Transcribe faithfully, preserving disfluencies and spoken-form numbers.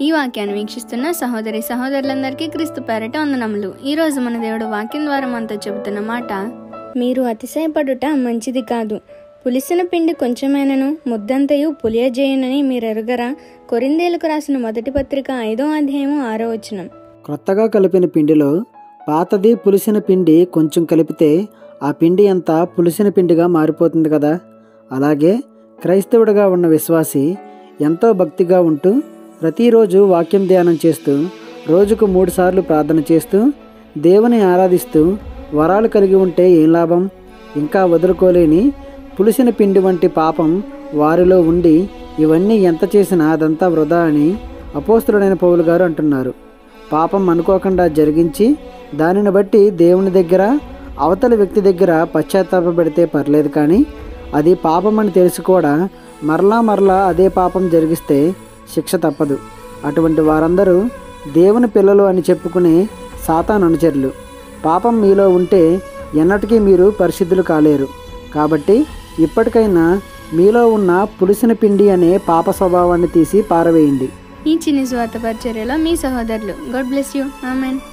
ఈ వాక్యాన్ని వీక్షిస్తున్న సహోదరి సహోదరులందరికీ క్రీస్తు పేరట వందనములు. ఈరోజు మన దేవుడు వాక్యం ద్వారా మనతో చెబుతున్న మాట, మీరు అతిశయపడుట మంచిది కాదు. పులిసిన పిండి కొంచెమైనను ముద్దంతయు పులియజేయనని మీరెరుగరా? కొరింథీయులకు రాసిన మొదటి పత్రిక ఐదో అధ్యాయము ఆరో వచనం. క్రొత్తగా కలిపిన పిండిలో పాతది పులిసిన పిండి కొంచెం కలిపితే ఆ పిండి అంతా పులిసిన పిండిగా మారిపోతుంది కదా. అలాగే క్రైస్తవుడిగా ఉన్న విశ్వాసి ఎంతో భక్తిగా ఉంటూ ప్రతిరోజు వాక్యం ధ్యానం చేస్తూ రోజుకు మూడు సార్లు ప్రార్థన చేస్తూ దేవుని ఆరాధిస్తూ వరాలు కలిగి ఉంటే ఏం లాభం? ఇంకా వదులుకోలేని పులిసిన పిండి వంటి పాపం వారిలో ఉండి ఇవన్నీ ఎంత చేసినా అదంతా వృధా అని అపోస్తలుడైన పౌలు గారు అంటున్నారు. పాపం అనుకోకుండా జరిగించి దానిని బట్టి దేవుని దగ్గర అవతల వ్యక్తి దగ్గర పశ్చాత్తాపపెడితే పర్లేదు, కానీ అది పాపం అని తెలిసి కూడా మరలా మరలా అదే పాపం జరిగిస్తే శిక్ష తప్పదు. అటువంటి వారందరూ దేవుని పిల్లలు అని చెప్పుకునే సాతాను అనుచరులు. పాపం మీలో ఉంటే ఎన్నటికీ మీరు పరిశుద్ధులు కాలేరు. కాబట్టి ఇప్పటికైనా మీలో ఉన్న పులిసిన పిండి అనే పాప స్వభావాన్ని తీసి పారవేయండి. ఈ చిన్ని స్వార్థ పరిచర్యలో మీ సహోదరులు. God bless you. ఆమెన్.